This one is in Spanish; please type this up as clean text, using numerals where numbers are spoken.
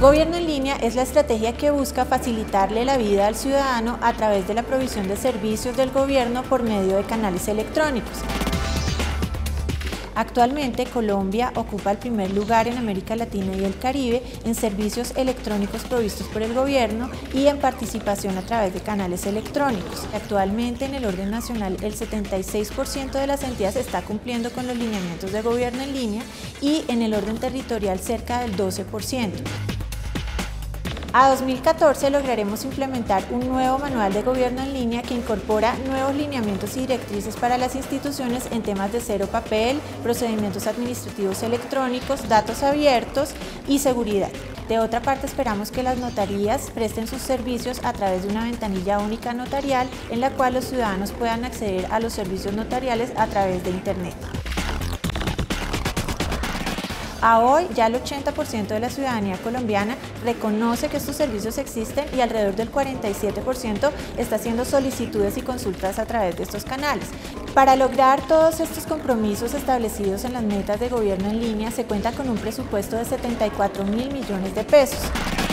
Gobierno en línea es la estrategia que busca facilitarle la vida al ciudadano a través de la provisión de servicios del gobierno por medio de canales electrónicos. Actualmente, Colombia ocupa el primer lugar en América Latina y el Caribe en servicios electrónicos provistos por el gobierno y en participación a través de canales electrónicos. Actualmente, en el orden nacional, el 76% de las entidades está cumpliendo con los lineamientos de gobierno en línea y en el orden territorial cerca del 12%. A 2014 lograremos implementar un nuevo manual de gobierno en línea que incorpora nuevos lineamientos y directrices para las instituciones en temas de cero papel, procedimientos administrativos electrónicos, datos abiertos y seguridad. De otra parte, esperamos que las notarías presten sus servicios a través de una ventanilla única notarial en la cual los ciudadanos puedan acceder a los servicios notariales a través de Internet. A hoy, ya el 80% de la ciudadanía colombiana reconoce que estos servicios existen y alrededor del 47% está haciendo solicitudes y consultas a través de estos canales. Para lograr todos estos compromisos establecidos en las metas de gobierno en línea, se cuenta con un presupuesto de 74.000 millones de pesos.